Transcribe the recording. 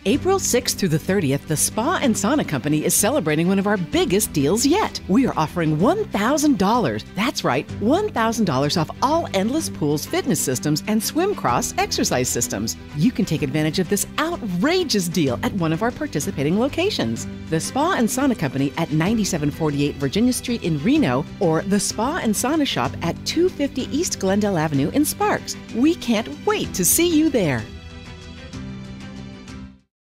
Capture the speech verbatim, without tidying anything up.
April sixth through the thirtieth, the Spa and Sauna Company is celebrating one of our biggest deals yet. We are offering one thousand dollars. That's right, one thousand dollars off all Endless Pools fitness systems and Swim Cross exercise systems. You can take advantage of this outrageous deal at one of our participating locations. The Spa and Sauna Company at ninety-seven forty-eight Virginia Street in Reno, or the Spa and Sauna Shop at two fifty East Glendale Avenue in Sparks. We can't wait to see you there.